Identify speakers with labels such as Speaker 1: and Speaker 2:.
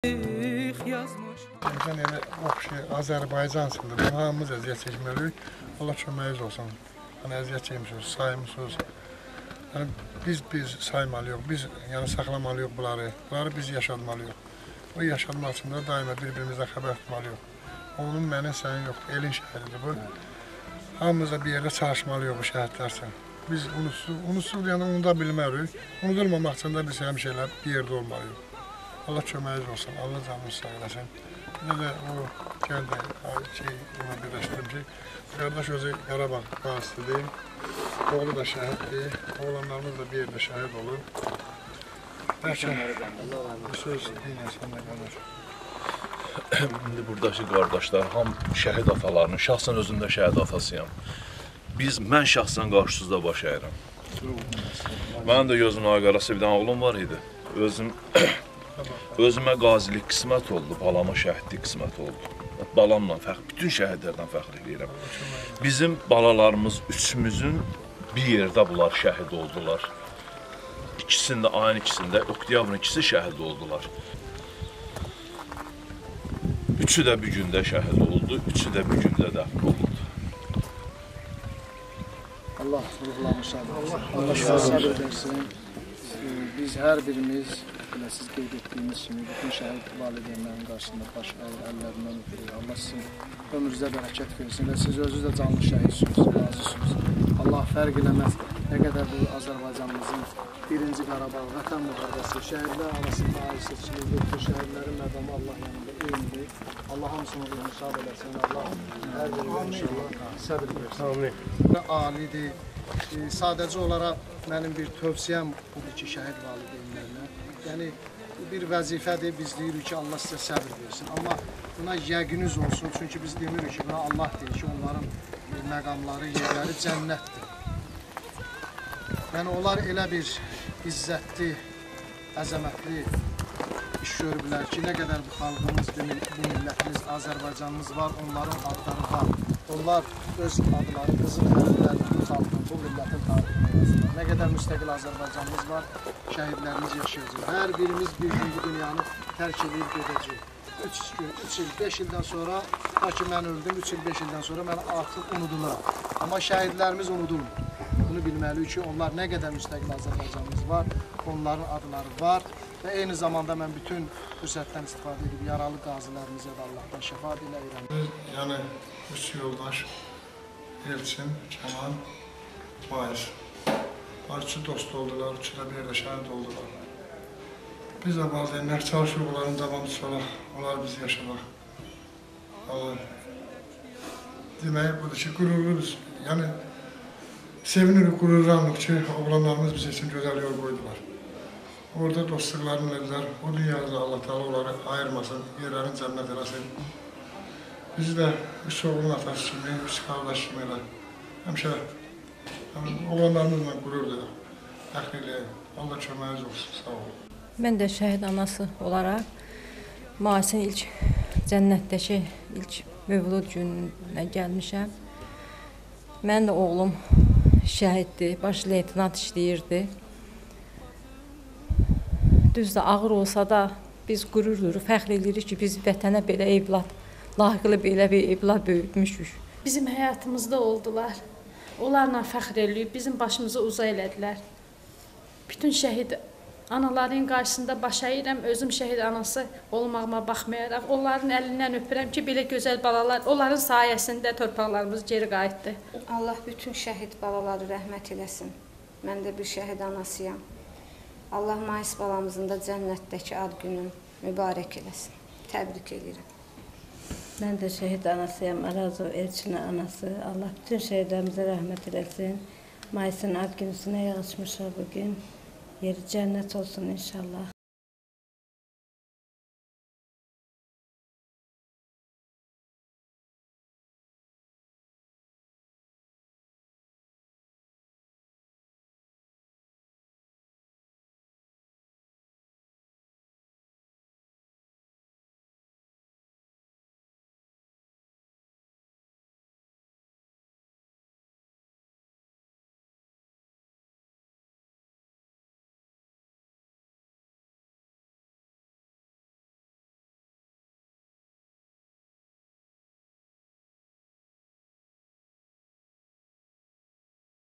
Speaker 1: yazmış.
Speaker 2: Bizden elə oxşu Azərbaycansındır. Bu hamımız əziyyət çəkməliyik. Allah köməyiniz olsun. Hani əziyyət çəkmişsiniz, saymışsınız. Yani biz saymalıyıq, biz yani saxlamalıyıq bunları. Bunları biz yaşatmalıyıq. O yaşatmaq üçün də daima bir-birimizdən xəbər tutmalıyıq. Onun mənim, sənin yox, elin şəhəridir bu. Hamımız da bir yerdə çalışmalıyıq bu şəhidlər üçün. Biz unutsuz yəni unuda bilmərik. Unudulmamaq üçün də biz həmişə bir yerdə olmalıyıq. Allah köməyiniz olsun, Allah canınızı sağ eləsin. Bir də o gəldi, bunu birləşdirim ki, qardaş özü Qarabağ qazisidir, oğlu da şəhiddir, oğlanlarımız da bir yerdə şəhid olur. Bəlkə bir söz dinləsən də qardaş.
Speaker 3: İndi buradakı qardaşlar, ham şəhid atalarının, şəxsən özüm də şəhid atasıyam. Mən şəxsən qarşısızda baş əyirəm. Mənim də gözümün qarası bir dənə oğlum var idi. Özümə qazilik qismət oldu, balama şəhidlik qismət oldu. Balamla bütün şəhidlərdən fəxr edirəm. Bizim balalarımız üçümüzün bir yerdə bunlar şəhid oldular. İkisində, ayın ikisində, oktyabrın ikisi şəhid oldular. Üçü də bir gündə şəhid oldu, üçü də bir gündə dəfn oldu.
Speaker 4: Allah ruhlarını şad etsin. Allah sabır versin. Biz hər birimiz, siz qeyd etdiyiniz kimi, bütün şəhid valideynlərin qarşısında baş əllərindən öpürük. Allah sizin ömrünüzdə bərəkət versin və siz özünüz də canlı şəhidsiniz, razısınız. Allah fərq eləməz. Nə qədər bu Azərbaycanımızın birinci Qarabağ, vətən müharibəsi, şəhidlər arasında ayrı seçilir, bütün şəhidlərin məqamı Allah yanında eynidir. Allah hamısını ruhunu şad eləsin, Allah hər birinə inşallah səbir versin. Və alidir. Sadəcə olaraq mənim bir tövsiyəm budur ki, şəhid valideynlərinə. Yəni, bu bir vəzifədir, biz deyirik ki, Allah sizə səbir versin. Amma buna yəqiniz olsun, çünki biz demirik ki, buna Allah deyir ki, onların məqamları, yerləri cənnətdir. Yəni, onlar elə bir izzətli, əzəmətli iş görüblər ki, nə qədər bu xalqımız, bu millətimiz, Azərbaycanımız var, onların adları var. Onlar öz adları, qızıl hərflərlə bu xalqın, bu millətin tarixini yazırlar. Nə qədər müstəqil Azərbaycanımız var, şəhidlərimiz yaşayacaq. Hər birimiz bir gün bu dünyanı tərk edib gedəcək. 3 il, 5 ildən sonra, ta ki mən öldüm, 3 il, 5 ildən sonra mən artıq unuduluram. Amma şəhidlərimiz unudulmur. Bunu bilməliyik ki, onlar nə qədər müstəqil Azərbaycanımız var, onların adları var və eyni zamanda mən bütün fürsətdən istifadə edib yaralı qazilərimizə də Allahdan şəfa diləyirəm.
Speaker 2: Yəni, üç yoldaş, Elçin, Kəmal, Mahir. Üçü dost oldular, üçü də bir yerdə şəhid oldular. Biz də valideynlər çalışırıq, onların davamı tutaraq, onlar bizi yaşamaq. Demək budur ki, qürurluyuz. Yəni, sevinirik, qürurlanırıq ki, oğlanlarımız biz üçün gözəl yol qoydular. Orada dostluqlarını verdiler, o dünyada Allah Teala onları ayırmasın, yerlərini cənnət eləsin. Bizi də üç oğlun atası kimi, üç qardaş kimi elə, həmişə oğlanlarımızla qürur deyək, fəxr eləyək. Allah köməyiniz olsun, sağ olun.
Speaker 5: Mən də şəhid anası olaraq Mahisin ilk cənnətdəki ilk mövlud gününə gəlmişəm. Mən də oğlum şəhiddir, baş leytenant işləyirdi. Düzdür, ağır olsa da biz qürur duyuruq, fəxr edirik ki, biz vətənə belə evlad, layiqli belə bir evlad böyütmüşük.
Speaker 6: Bizim həyatımızda oldular. Onlarla fəxr edirik, bizim başımızı uza elədilər. Bütün şəhid anaların qarşısında baş əyirəm, özüm şəhid anası olmağıma baxmayaraq, onların əlindən öpürəm ki, belə gözəl balalar, onların sayəsində torpaqlarımız geri qayıtdı.
Speaker 7: Allah bütün şəhid balaları rəhmət eləsin. Mən də bir şəhid anasıyam. Allah Mahis balamızın da cənnətdəki ad günün mübarək eləsin. Təbrik edirəm.
Speaker 8: Mən də şəhid anasıyam, Arazov Elçinə anası. Allah bütün şəhidlərimizə rəhmət eləsin. Mahisin ad günüsünə yığışmışıq bugün. Yeri cənnət olsun inşallah.